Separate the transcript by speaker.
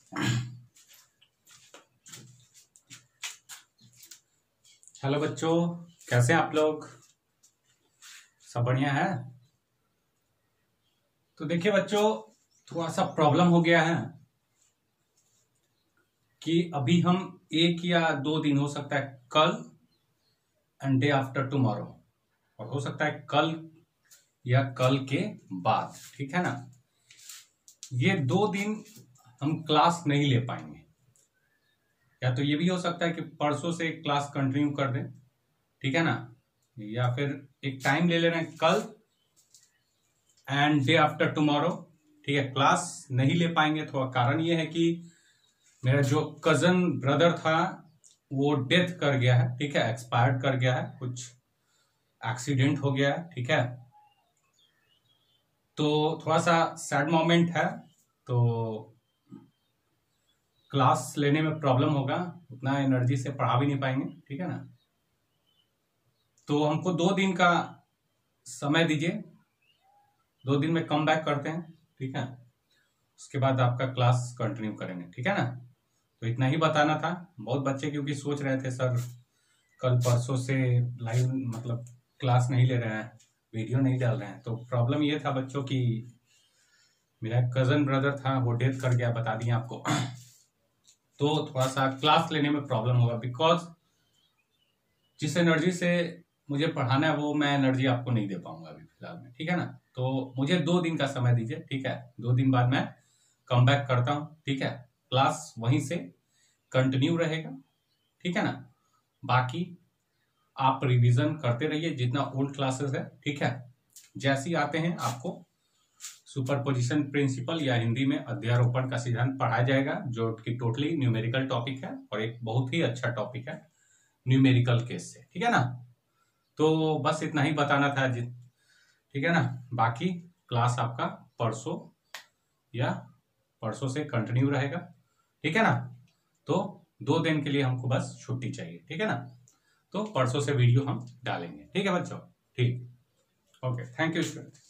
Speaker 1: Hello बच्चों, कैसे हैं आप लोग? सब बढ़िया है। तो देखिए बच्चों, थोड़ा सा प्रॉब्लम हो गया है कि अभी हम एक या दो दिन, हो सकता है कल एंड डे आफ्टर टुमारो, और हो सकता है कल या कल के बाद, ठीक है ना, ये 2 दिन हम क्लास नहीं ले पाएंगे। या तो ये भी हो सकता है कि परसों से क्लास कंटिन्यू कर दें, ठीक है ना, या फिर एक टाइम ले ले रहे हैं कल एंड डे आफ्टर टुमारो, ठीक है। क्लास नहीं ले पाएंगे, थोड़ा कारण ये है कि मेरा जो कजन ब्रदर था वो डेथ कर गया है, ठीक है, एक्सपायर्ड कर गया है, कुछ एक्सीडेंट हो गया है, ठीक है। तो थोड़ा सा सैड मोमेंट है, तो क्लास लेने में प्रॉब्लम होगा, उतना एनर्जी से पढ़ा भी नहीं पाएंगे, ठीक है ना। तो हमको 2 दिन का समय दीजिए, 2 दिन में कम बैक करते हैं, ठीक है। उसके बाद आपका क्लास कंटिन्यू करेंगे, ठीक है ना। तो इतना ही बताना था। बहुत बच्चे क्योंकि सोच रहे थे सर कल परसों से लाइव मतलब क्लास नहीं ले रहे हैं, वीडियो नहीं डाल रहे हैं। तो प्रॉब्लम ये था बच्चों कि मेरा कजन ब्रदर था वो डेथ कर गया, बता दिए आपको। तो थोड़ा सा क्लास लेने में प्रॉब्लम होगा, बिकॉज जिस एनर्जी से मुझे पढ़ाना है वो मैं एनर्जी आपको नहीं दे पाऊंगा अभी फिलहाल में, ठीक है ना। तो मुझे 2 दिन का समय दीजिए, ठीक है। 2 दिन बाद मैं कम बैक करता हूँ, ठीक है। क्लास वहीं से कंटिन्यू रहेगा, ठीक है ना। बाकी आप रिवीजन करते रहिए जितना ओल्ड क्लासेस है, ठीक है। जैसे ही आते हैं आपको सुपरपोजिशन प्रिंसिपल या हिंदी में अध्यारोपण का सिद्धांत पढ़ाया जाएगा, जो कि टोटली न्यूमेरिकल टॉपिक है और एक बहुत ही अच्छा टॉपिक है न्यूमेरिकल केस से, ठीक है ना। तो बस इतना ही बताना था, ठीक है ना। बाकी क्लास आपका परसों से कंटिन्यू रहेगा, ठीक है ना। तो 2 दिन के लिए हमको बस छुट्टी चाहिए, ठीक है ना। तो परसों से वीडियो हम डालेंगे, ठीक है बच्चों, ठीक। Okay, thank you student.